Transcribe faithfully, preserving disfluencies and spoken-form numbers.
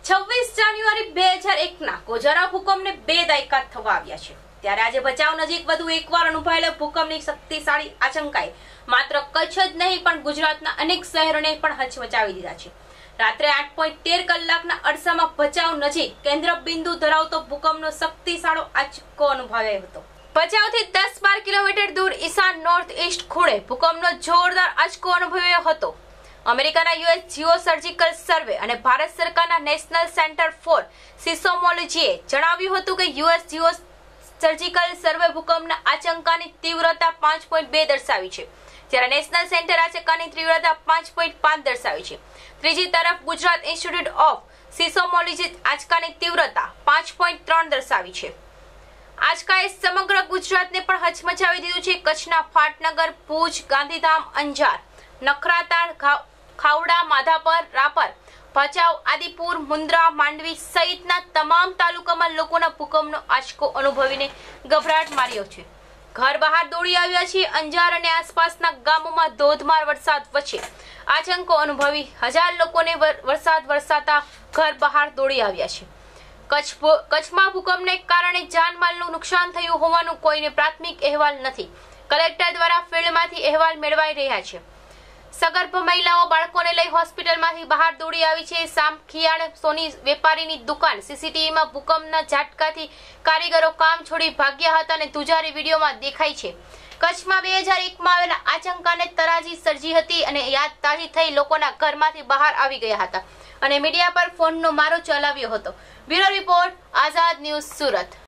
છવ્વીસ જાન્યુઆરી બે હજાર એક ના ગોઝારા ભૂકંપને બે દાયકા થવા આવ્યા છે ત્યારે આજે ભચાઉ નજીક વધુ એકવાર અનુભવાયેલા ભૂકંપની શક્તિશાળી આંચકાએ માત્ર કચ્છ જ નહીં પણ ગુજરાતના અનેક શહેરોને પણ હચમચાવી દીધા છે। રાત્રે આઠ પોઈન્ટ તેર કલાકના અરસામાં ભચાઉ નજીક કેન્દ્ર બિંદુ ધરાવતો ભૂકંપનો શક્તિશાળો આંચકો અનુભવાયો હતો। ભચાઉથી દસ બાર કિલોમીટર દૂર ઈશાન નોર્થ ઈસ્ટ ખૂણે ભૂકંપનો જોરદાર આંચકો અનુભવાયો હતો। અમેરિકાના યુએસ જીઓ સર્જિકલ સર્વે અને ભારત સરકારના નેશનલ સેન્ટર ફોર સિસ્મોલોજીએ જણાવ્યું હતું કે યુએસ જીઓ સર્જિકલ સર્વે ભૂકંપના આંચકાની તીવ્રતા પાંચ પોઈન્ટ બે દર્શાવી છે, જ્યારે નેશનલ સેન્ટર આંચકાની તીવ્રતા પાંચ પોઈન્ટ પાંચ દર્શાવી છે। ત્રીજી તરફ ગુજરાત ઇન્સ્ટિટ્યૂટ ઓફ સિસ્મોલોજી આંચકાની તીવ્રતા પાંચ પોઈન્ટ ત્રણ દર્શાવી છે। આંચકાએ સમગ્ર ગુજરાતને પણ હચમચાવી દીધું છે। કચ્છના પાટનગર, ભુજ, ગાંધીધામ, અંજાર, નખત્રાણા, ખાવડા, માધાપર, રાપર, ભચાઉ, આદિપુર, મુન્દ્રા, માંડવી સહિતના તમામ તાલુકામાં લોકોના ભૂકંપનો આંચકો અનુભવીને ગભરાટ માર્યો છે। ઘર બહાર દોડી આવ્યા છે। અંજાર અને આસપાસના ગામોમાં ધોધમાર વરસાદ વચ્ચે આંચકો અનુભવી હજાર લોકોને વરસાદ વરસાતા ઘર બહાર દોડી આવ્યા છે। કચ્છ કચ્છમાં ભૂકંપને કારણે જાનમાલનું નુકસાન થયું હોવાનું કોઈને પ્રાથમિક અહેવાલ નથી। કલેક્ટર દ્વારા ફિલ્ડમાંથી અહેવાલ મેળવાઈ રહ્યા છે। સગર્ભ મહિલાઓ બાળકોને લઈ હોસ્પિટલમાંથી બહાર દોડી આવી છે। સામખિયાળ સોની વેપારીની દુકાન સીસીટીવીમાં ભૂકંપના ઝાટકાથી કારીગરો કામ છોડી ભાગ્યા હતા અને તુજારી વિડીયોમાં દેખાય છે। કચ્છમાં બે હજાર એકમાં આવેલા આંચકાને તરાજી સર્જી હતી અને યાદ તાજી થઈ લોકોના ઘરમાંથી બહાર આવી ગયા હતા અને મીડિયા પર ફોનનો મારો ચલાવ્યો હતો। Bureau report, Azad news, Surat.